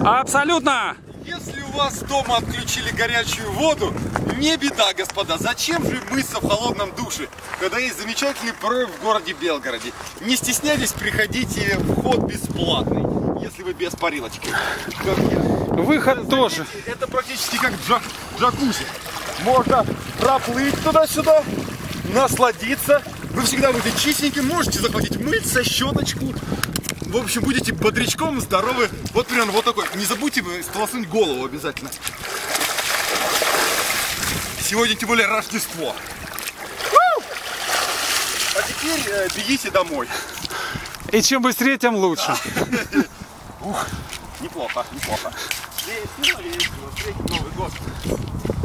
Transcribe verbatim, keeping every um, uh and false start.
Абсолютно! Если у вас дома отключили горячую воду, не беда, господа. Зачем же мыться в холодном душе, когда есть замечательный прорыв в городе Белгороде? Не стесняйтесь, приходите, вход бесплатный, если вы без парилочки. Выход это, тоже. Знаете, это практически как джак, джакузи. Можно проплыть туда-сюда, насладиться. Вы всегда будете чистеньким, можете захватить мыльца, щеточку. В общем, будете бодрячком, здоровы. Вот примерно вот такой. Не забудьте сполоснуть голову обязательно. Сегодня тем более Рождество. А теперь э, бегите домой. И чем быстрее, тем лучше. Ух, неплохо, неплохо. Весело, весело. Встретить Новый год.